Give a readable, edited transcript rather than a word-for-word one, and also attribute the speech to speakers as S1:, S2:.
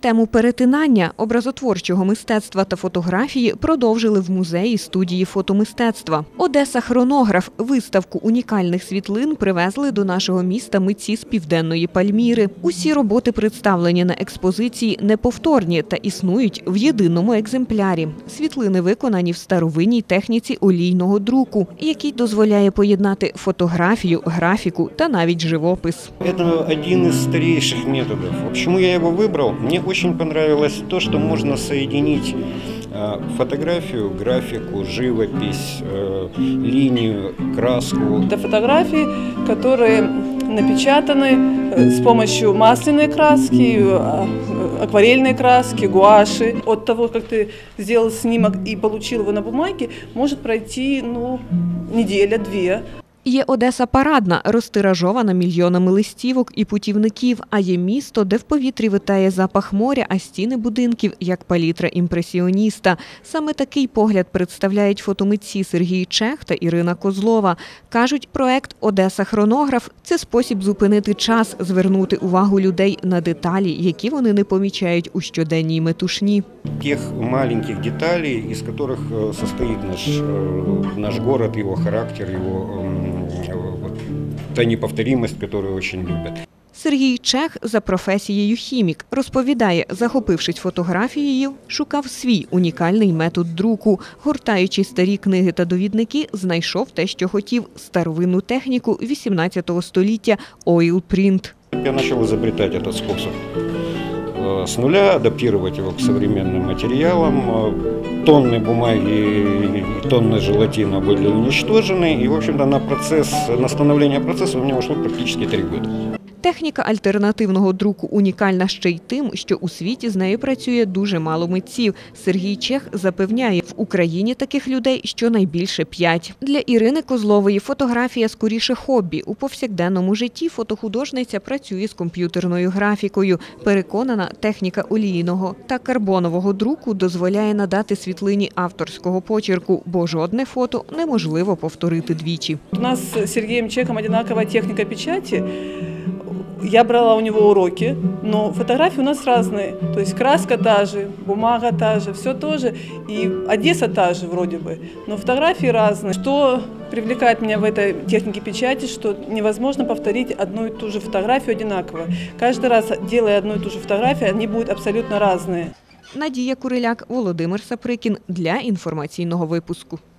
S1: Тему перетинання образотворчого мистецтва та фотографії продовжили в музеї студії фотомистецтва. Одеса Хронограф виставку унікальних світлин привезли до нашого міста митці з Південної Пальміри. Усі роботи, представлені на експозиції, неповторні та існують в єдиному екземплярі. Світлини виконані в старовинній техніці олійного друку, який дозволяє поєднати фотографію, графіку та навіть живопис.
S2: Це один із старіших методів. Чому я його вибрав? Мені очень понравилось то, что можно соединить фотографию, графику, живопись, линию, краску.
S3: Это фотографии, которые напечатаны с помощью масляной краски, акварельной краски, гуаши. От того, как ты сделал снимок и получил его на бумаге, может пройти неделя-две.
S1: Є Одеса парадна, розтиражована мільйонами листівок і путівників, а є місто, де в повітрі витає запах моря, а стіни будинків – як палітра імпресіоніста. Саме такий погляд представляють фотомитці Сергій Чех та Ірина Козлова. Кажуть, проект «Одеса Хронограф» – це спосіб зупинити час, звернути увагу людей на деталі, які вони не помічають у щоденній метушні.
S2: Тих маленьких деталей, із яких состоїть наш город, його характер, його та неповторимость, яку дуже люблять.
S1: Сергій Чех за професією хімік. Розповідає, захопившись фотографією, шукав свій унікальний метод друку. Гортаючи старі книги та довідники, знайшов те, що хотів – старовинну техніку 18 століття – ойл-принт.
S2: Я почав изобретать этот способ с нуля, адаптировать его к современным материалам. Тонны бумаги и тонны желатина были уничтожены. И, в общем-то, на становление процесса у меня ушло практически 3 года.
S1: Техніка альтернативного друку унікальна ще й тим, що у світі з нею працює дуже мало митців. Сергій Чех запевняє, в Україні таких людей щонайбільше 5. Для Ірини Козлової фотографія скоріше хобі. У повсякденному житті фотохудожниця працює з комп'ютерною графікою. Переконана, техніка олійного та карбонового друку дозволяє надати світлині авторського почерку, бо жодне фото неможливо повторити двічі.
S3: У нас з Сергієм Чехом одинакова техніка печати. Я брала у него уроки, но фотографии у нас разные. То есть краска та же, бумага та же, все то же. И Одесса та же вроде бы, но фотографии разные. Что привлекает меня в этой технике печати, что невозможно повторить одну и ту же фотографию одинаково. Каждый раз, делая одну и ту же фотографию, они будут абсолютно разные.
S1: Надія Куриляк, Володимир Саприкін для інформаційного випуску.